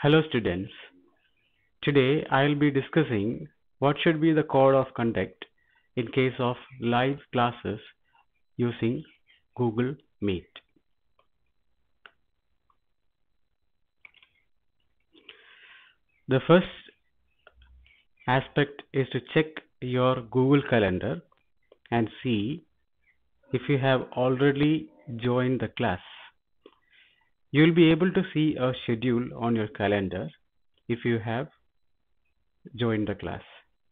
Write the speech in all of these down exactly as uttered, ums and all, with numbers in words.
Hello students, today I'll be discussing what should be the code of conduct in case of live classes using Google Meet. The first aspect is to check your Google Calendar and see if you have already joined the class. You'll be able to see a schedule on your calendar if you have joined the class.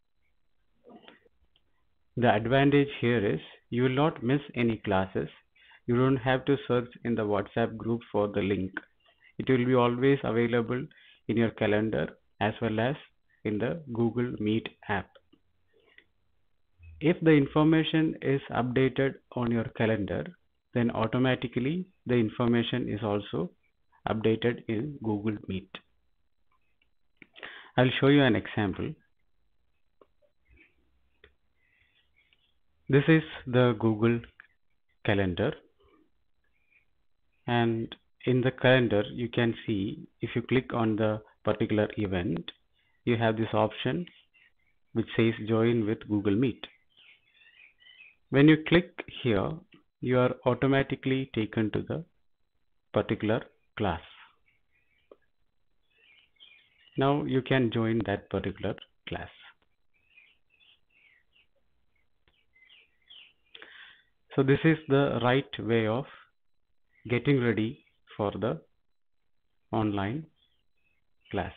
The advantage here is you will not miss any classes. You don't have to search in the WhatsApp group for the link. It will be always available in your calendar as well as in the Google Meet app. If the information is updated on your calendar, then automatically the information is also updated in Google Meet. I'll show you an example. This is the Google Calendar, and in the calendar you can see if you click on the particular event, you have this option which says join with Google Meet. When you click here, you are automatically taken to the particular class. Now you can join that particular class. So this is the right way of getting ready for the online class.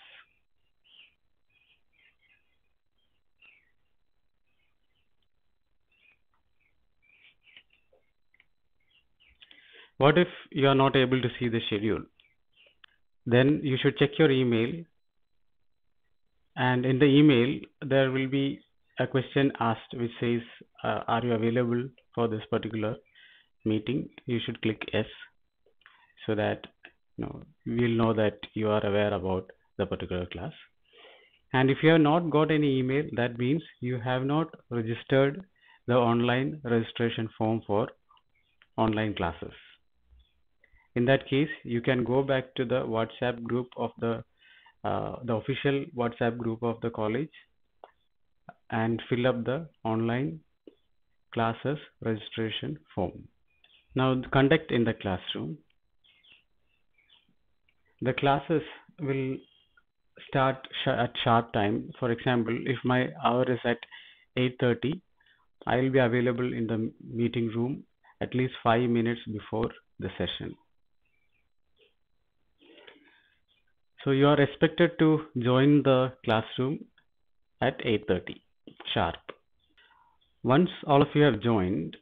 What if you are not able to see the schedule? Then you should check your email, and in the email there will be a question asked which says uh, are you available for this particular meeting? You should click yes, so that you know we'll know that you are aware about the particular class. And if you have not got any email, that means you have not registered the online registration form for online classes. In that case, you can go back to the WhatsApp group of the uh, the official WhatsApp group of the college and fill up the online classes registration form. Now, the conduct in the classroom. The classes will start sh at sharp time. For example, if my hour is at eight thirty, I will be available in the meeting room at least five minutes before the session. So you are expected to join the classroom at eight thirty sharp. Once all of you have joined,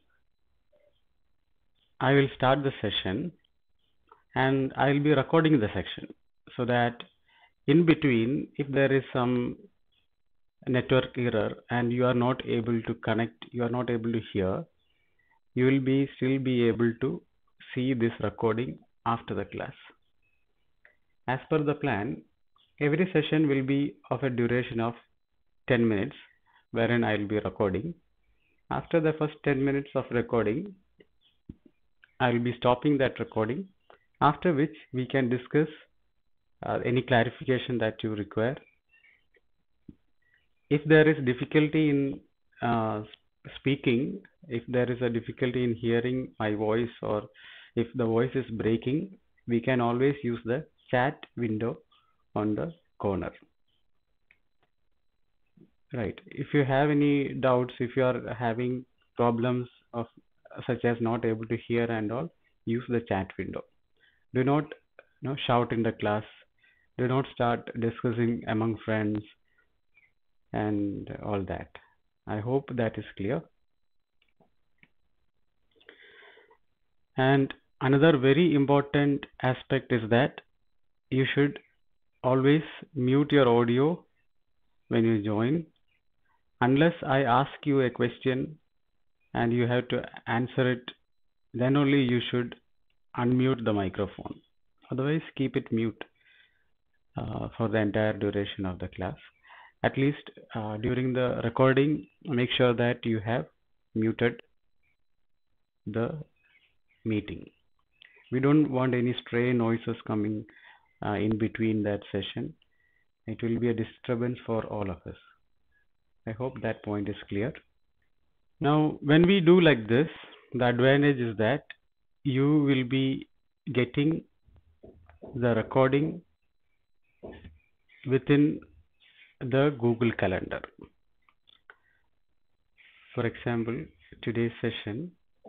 I will start the session and I will be recording the section, so that in between, if there is some network error and you are not able to connect, you are not able to hear, you will be still be able to see this recording after the class. As per the plan, every session will be of a duration of ten minutes, wherein I will be recording. After the first ten minutes of recording, I will be stopping that recording, after which we can discuss uh, any clarification that you require. If there is difficulty in uh, speaking, if there is a difficulty in hearing my voice, or if the voice is breaking, we can always use the chat window on the corner. Right. If you have any doubts, if you are having problems of such as not able to hear and all, use the chat window. Do not you know, shout in the class. Do not start discussing among friends and all that. I hope that is clear. And another very important aspect is that you should always mute your audio when you join, unless I ask you a question and you have to answer it, then only you should unmute the microphone. Otherwise, keep it mute uh, for the entire duration of the class. At least uh, during the recording, make sure that you have muted the meeting. We don't want any stray noises coming uh, in between that session, it will be a disturbance for all of us. I hope that point is clear. Now, when we do like this, the advantage is that you will be getting the recording within the Google Calendar. For example, today's session,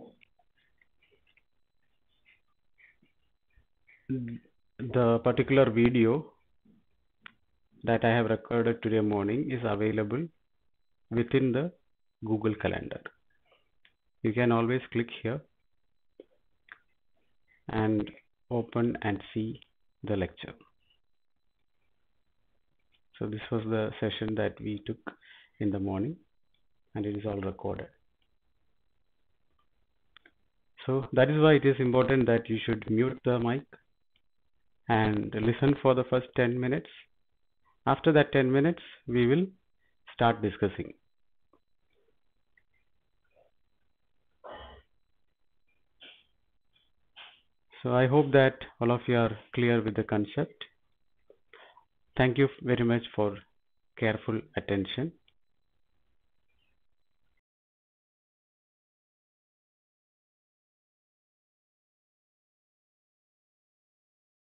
the particular video that I have recorded today morning is available within the Google Calendar. You can always click here and open and see the lecture. So this was the session that we took in the morning, and it is all recorded. So that is why it is important that you should mute the mic and listen for the first ten minutes. After that ten minutes, we will start discussing. So I hope that all of you are clear with the concept. Thank you very much for careful attention.